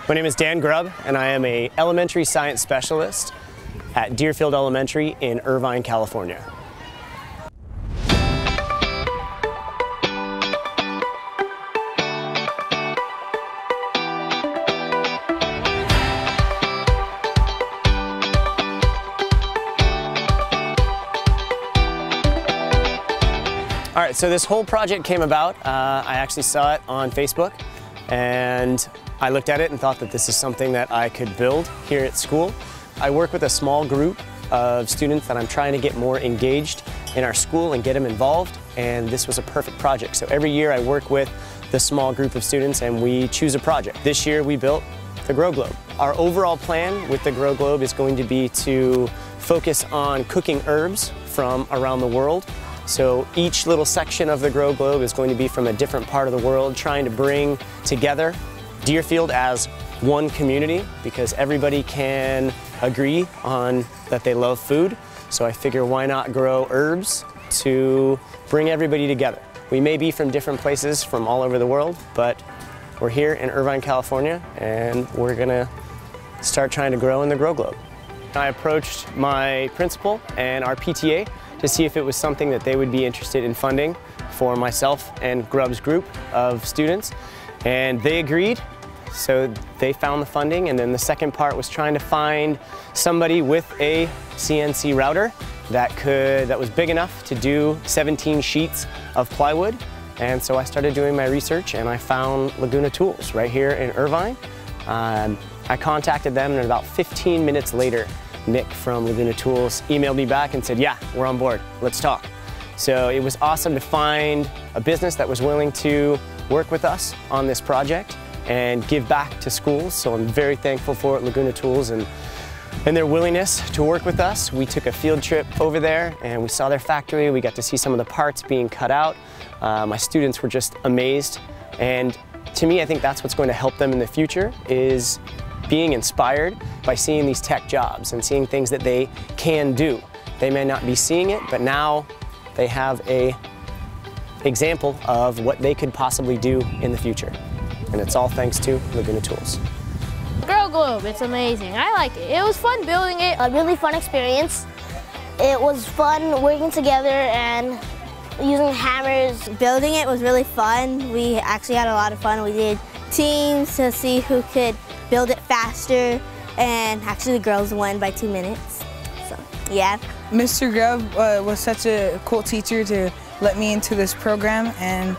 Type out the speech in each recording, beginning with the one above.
My name is Dan Grubb, and I am an elementary science specialist at Deerfield Elementary in Irvine, California. All right, so this whole project came about. I actually saw it on Facebook, and I looked at it and thought that this is something that I could build here at school. I work with a small group of students that I'm trying to get more engaged in our school and get them involved, and this was a perfect project. So every year I work with the small group of students and we choose a project. This year we built the Grow Globe. Our overall plan with the Grow Globe is going to be to focus on cooking herbs from around the world. So each little section of the Grow Globe is going to be from a different part of the world, trying to bring together Deerfield as one community, because everybody can agree on that they love food. So I figure, why not grow herbs to bring everybody together? We may be from different places from all over the world, but we're here in Irvine, California, and we're gonna start trying to grow in the Grow Globe. I approached my principal and our PTA to see if it was something that they would be interested in funding for myself and Grubb's group of students, and they agreed. So they found the funding, and then the second part was trying to find somebody with a CNC router that was big enough to do 17 sheets of plywood. And so I started doing my research, and I found Laguna Tools right here in Irvine. I contacted them, and about 15 minutes later, Nick from Laguna Tools emailed me back and said, yeah, we're on board, let's talk. So it was awesome to find a business that was willing to work with us on this project and give back to schools. So I'm very thankful for Laguna Tools and their willingness to work with us. We took a field trip over there and we saw their factory. We got to see some of the parts being cut out. My students were just amazed. And to me, I think that's what's going to help them in the future, is being inspired by seeing these tech jobs and seeing things that they can do. They may not be seeing it, but now they have an example of what they could possibly do in the future. And it's all thanks to Laguna Tools. Grow Globe, it's amazing. I like it. It was fun building it. A really fun experience. It was fun working together and using hammers. Building it was really fun. We actually had a lot of fun. We did teams to see who could build it faster, and actually the girls won by 2 minutes. So, yeah. Mr. Grubb was such a cool teacher to let me into this program and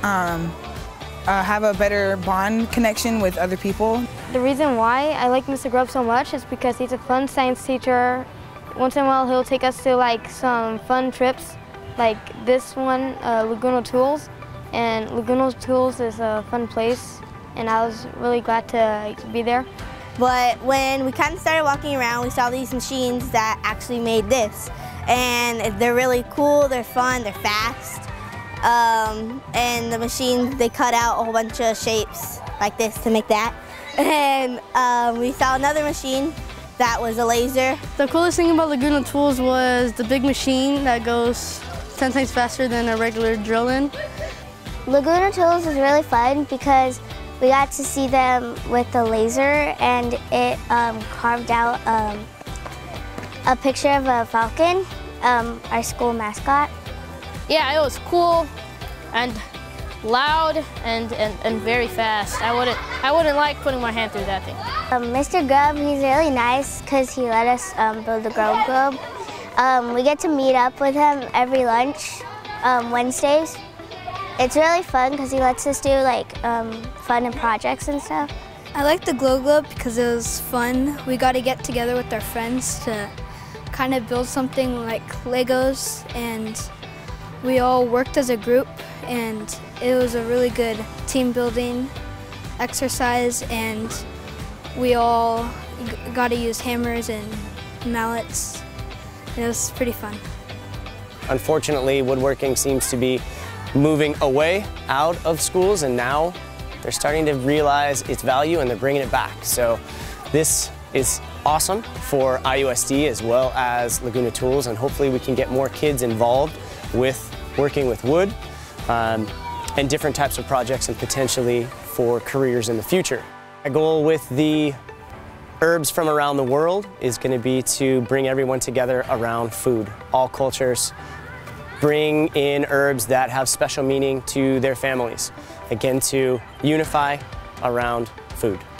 have a better bond connection with other people. The reason why I like Mr. Grubb so much is because he's a fun science teacher. Once in a while he'll take us to like some fun trips, like this one, Laguna Tools. And Laguna Tools is a fun place, and I was really glad to be there. But when we kind of started walking around, we saw these machines that actually made this. And they're really cool, they're fun, they're fast. And the machines, they cut out a whole bunch of shapes like this to make that. And we saw another machine that was a laser. The coolest thing about Laguna Tools was the big machine that goes 10 times faster than a regular drill-in. Laguna Tools was really fun because we got to see them with the laser, and it carved out a picture of a falcon, our school mascot. Yeah, it was cool and loud and very fast. I wouldn't like putting my hand through that thing. Mr. Grubb, he's really nice because he let us build the Grow Globe. We get to meet up with him every lunch, Wednesdays. It's really fun because he lets us do like fun and projects and stuff. I like the Grow Globe because it was fun. We got to get together with our friends to kind of build something like Legos, and we all worked as a group, and it was a really good team building exercise, and we all got to use hammers and mallets, and it was pretty fun. Unfortunately, woodworking seems to be moving away out of schools, and now they're starting to realize its value and they're bringing it back. So this is awesome for IUSD as well as Laguna Tools, and hopefully we can get more kids involved with working with wood and different types of projects, and potentially for careers in the future. My goal with the herbs from around the world is going to be to bring everyone together around food, all cultures. Bring in herbs that have special meaning to their families. Again, to unify around food.